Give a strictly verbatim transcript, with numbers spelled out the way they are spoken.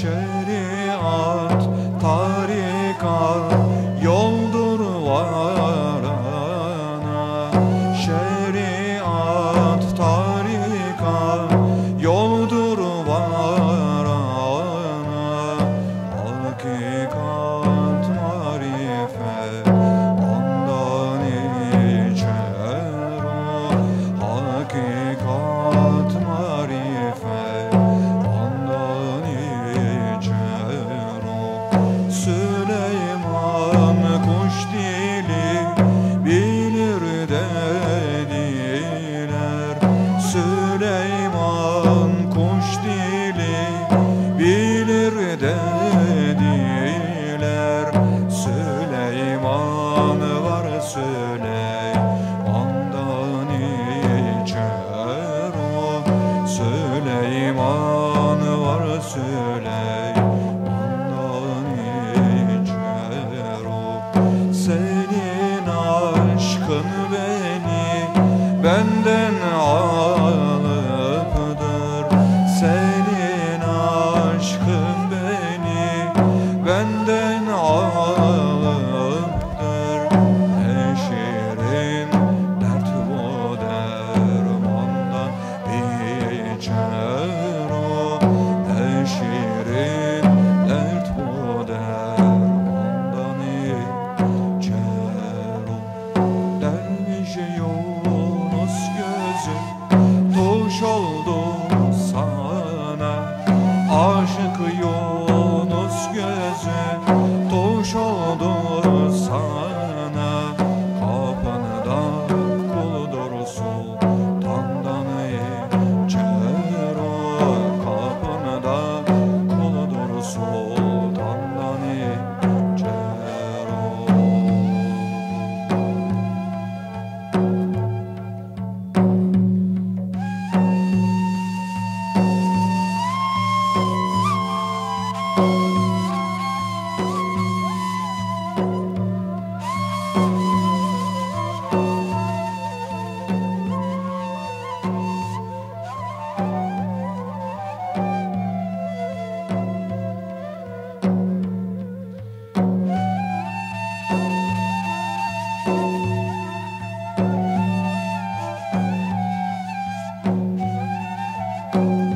şeriat, tarikat yoldur varana. Şeriat, tarikat yoldur varana. Hakikat, marifet ondan içer o. Hakikat, marifet ondan içer o. Süleyman kuş dili bilir dediler. Süleyman kuş dili bilir dediler. Süleyman var Süleyman'dan içer o. Süleyman var Süleyman'dan içer o. Senin aşkın beni benden alıpdır. Senin aşkın beni benden alıptır. Ne şirin dert bu dermandan içer o. Ne şirin dert bu dermandan içer o. Derviş Yunus gözüm tuş oldu sana. Aşık Yunus gözüm tuş oldu sana. Kapında kuldur sultandan içer o. Kapında kuldur sultandan içer o. Thank you.